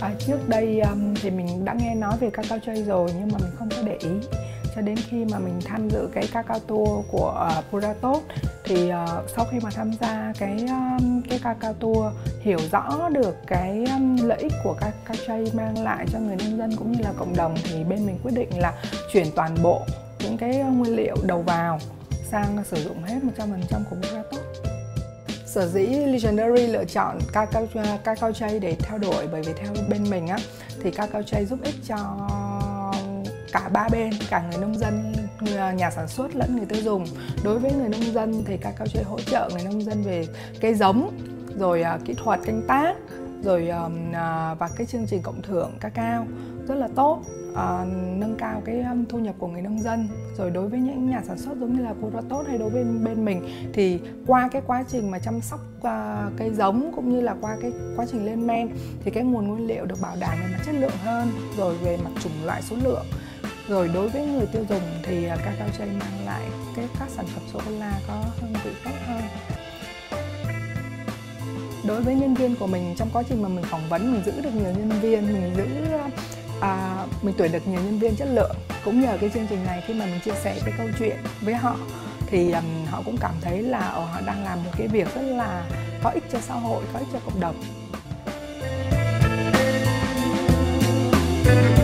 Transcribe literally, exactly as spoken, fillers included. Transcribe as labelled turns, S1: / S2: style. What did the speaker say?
S1: À, trước đây um, thì mình đã nghe nói về cacao chay rồi nhưng mà mình không có để ý cho đến khi mà mình tham dự cái cacao tour của uh, Puratos. Thì uh, sau khi mà tham gia cái um, cái cacao tour, hiểu rõ được cái um, lợi ích của cacao chay mang lại cho người nông dân cũng như là cộng đồng, thì bên mình quyết định là chuyển toàn bộ những cái nguyên liệu đầu vào sang sử dụng hết một trăm phần trăm của Puratos. Sở dĩ Legendary lựa chọn cacao cacao chay để theo đuổi, bởi vì theo bên mình á thì cacao chay giúp ích cho cả ba bên, cả người nông dân, người nhà sản xuất lẫn người tiêu dùng. Đối với người nông dân thì cacao chay hỗ trợ người nông dân về cây giống, rồi uh, kỹ thuật canh tác, rồi uh, và cái chương trình cộng thưởng cacao rất là tốt, uh, nâng cao cái um, thu nhập của người nông dân. Rồi đối với những nhà sản xuất giống như là Puratos hay đối với bên, bên mình thì qua cái quá trình mà chăm sóc uh, cây giống cũng như là qua cái quá trình lên men thì cái nguồn nguyên liệu được bảo đảm về mặt chất lượng hơn, rồi về mặt chủng loại, số lượng. Rồi đối với người tiêu dùng thì uh, cacao chay mang lại cái các sản phẩm sô-cô-la có hương vị tốt hơn. Đối với nhân viên của mình, trong quá trình mà mình phỏng vấn, mình giữ được nhiều nhân viên, mình giữ à, mình tuyển được nhiều nhân viên chất lượng. Cũng nhờ cái chương trình này, khi mà mình chia sẻ cái câu chuyện với họ thì um, họ cũng cảm thấy là ở họ đang làm một cái việc rất là có ích cho xã hội, có ích cho cộng đồng.